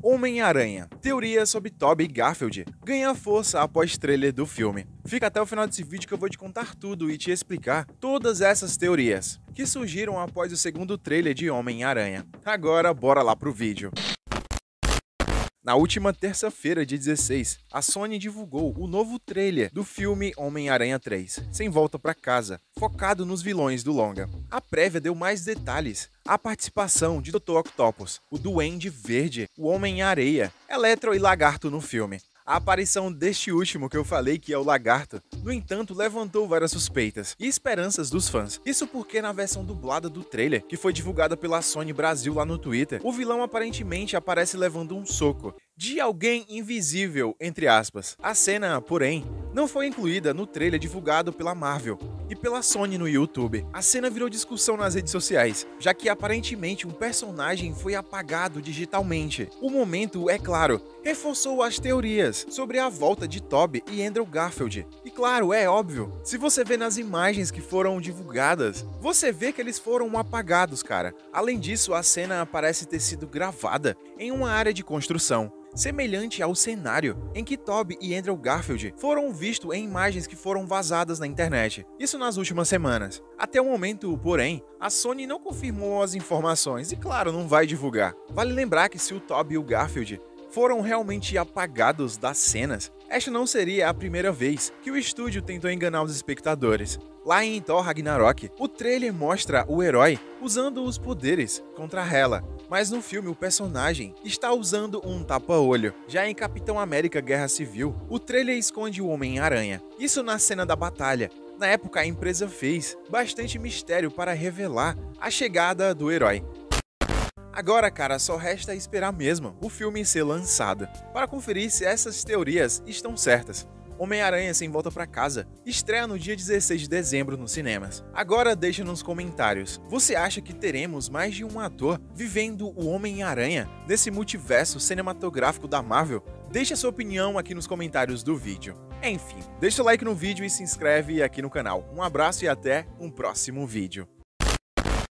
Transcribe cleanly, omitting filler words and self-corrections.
Homem-Aranha. Teoria sobre Tobey Garfield ganha força após trailer do filme. Fica até o final desse vídeo que eu vou te contar tudo e te explicar todas essas teorias que surgiram após o segundo trailer de Homem-Aranha. Agora, bora lá pro vídeo. Na última terça-feira, dia 16, a Sony divulgou o novo trailer do filme Homem-Aranha 3, Sem Volta pra Casa, focado nos vilões do longa. A prévia deu mais detalhes, a participação de Dr. Octopus, o Duende Verde, o Homem-Areia, Electro e Lagarto no filme. A aparição deste último que eu falei que é o Lagarto, no entanto, levantou várias suspeitas e esperanças dos fãs. Isso porque na versão dublada do trailer, que foi divulgada pela Sony Brasil lá no Twitter, o vilão aparentemente aparece levando um soco de alguém invisível, entre aspas. A cena, porém, não foi incluída no trailer divulgado pela Marvel e pela Sony no YouTube. A cena virou discussão nas redes sociais, já que aparentemente um personagem foi apagado digitalmente. O momento, é claro, reforçou as teorias sobre a volta de Tobey e Andrew Garfield. E claro, é óbvio, se você vê nas imagens que foram divulgadas, você vê que eles foram apagados, cara. Além disso, a cena parece ter sido gravada em uma área de construção, semelhante ao cenário em que Tobey e Andrew Garfield foram vistos em imagens que foram vazadas na internet, isso nas últimas semanas. Até o momento, porém, a Sony não confirmou as informações e, claro, não vai divulgar. Vale lembrar que se o Tobey e o Garfield foram realmente apagados das cenas, esta não seria a primeira vez que o estúdio tentou enganar os espectadores. Lá em Thor Ragnarok, o trailer mostra o herói usando os poderes contra Hela, mas no filme o personagem está usando um tapa-olho. Já em Capitão América Guerra Civil, o trailer esconde o Homem-Aranha. Isso na cena da batalha. Na época a empresa fez bastante mistério para revelar a chegada do herói. Agora, cara, só resta esperar mesmo o filme ser lançado para conferir se essas teorias estão certas. Homem-Aranha Sem Volta pra Casa estreia no dia 16 de dezembro nos cinemas. Agora deixa nos comentários, você acha que teremos mais de um ator vivendo o Homem-Aranha nesse multiverso cinematográfico da Marvel? Deixe a sua opinião aqui nos comentários do vídeo. Enfim, deixa o like no vídeo e se inscreve aqui no canal. Um abraço e até um próximo vídeo.